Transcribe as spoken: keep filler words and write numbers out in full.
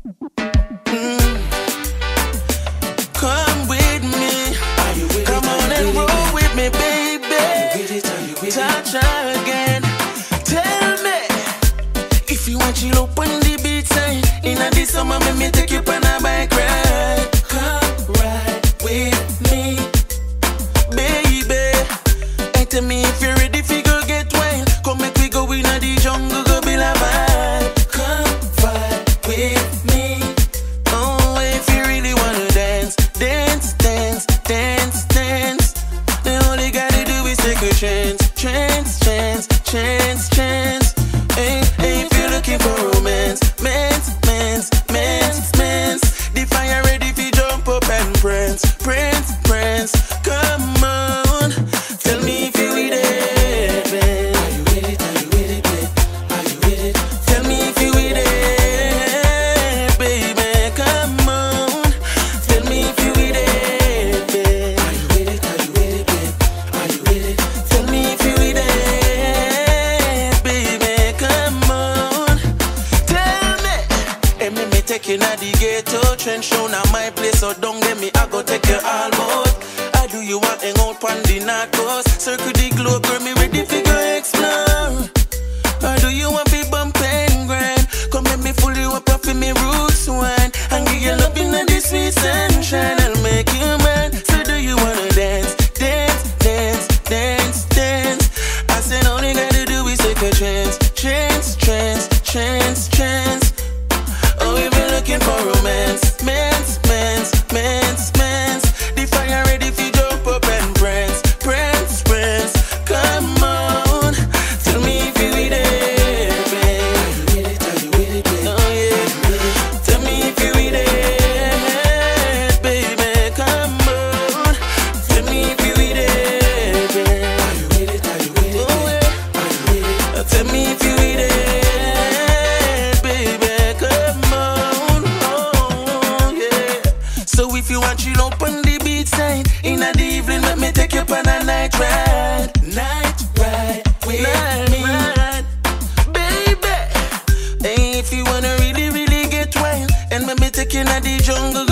Mm. Come with me. Are you with Come it? on and roll it? with me, baby. Are you with it? Are you with Touch it? her again. Tell me if you want chill up on the beat side. In a this summer, me me take you on a bike ride. Come ride with me, baby. And tell me if you're ready for go get wild. Come make we go in a the jungle, go be la vibe. Come vibe with me. Oh, if you really wanna dance, dance, dance, dance, dance. Then all you gotta do is take a chance, chance, chance, chance, chance. Hey, hey, if you're looking for romance, mance, mance, mance, mance. The fire ready for jump up and prance, prance, prance. Come on, tell me if you with it, babe. Are you with it? Are you with it, babe? Are you with it? Tell me if you with it, baby. Come on, tell me if you with it, babe. Are you with it? Are you with it, babe? Are you with it? Tell me if you with it, baby. Come on, tell me. And me me take you na the ghetto trench down at my place, so don't get me. I go take you almost. I do you want hang out on the north coast? Circle the globe, girl, me ready to go explore. Or do you want be bump and grind? Come let me fully up off in me roots wine and give you love in the sweet sunshine. I'll make you mine. So do you wanna dance, dance, dance, dance, dance? I said all you gotta do is take a chance, chance, chance, chance, chance. Oh, we've been looking for romance, mance, mance, mance, mance. The fire ready for jump up and prance, prance, prance. Come on, tell me if you with it, babe. Are you with it? Are you with it, babe? Oh yeah. Tell me if you with it, baby. Come on, tell me if you with it, babe. Are you with it? Are you with it? Oh yeah. Are you with it? Tell me if you with it, baby. Come on, oh yeah. So if you want chill up on the beat side, in the evening let me take you on a night ride, night ride with night me, ride, baby. Hey, if you wanna really, really get wild, and let me take you in the jungle.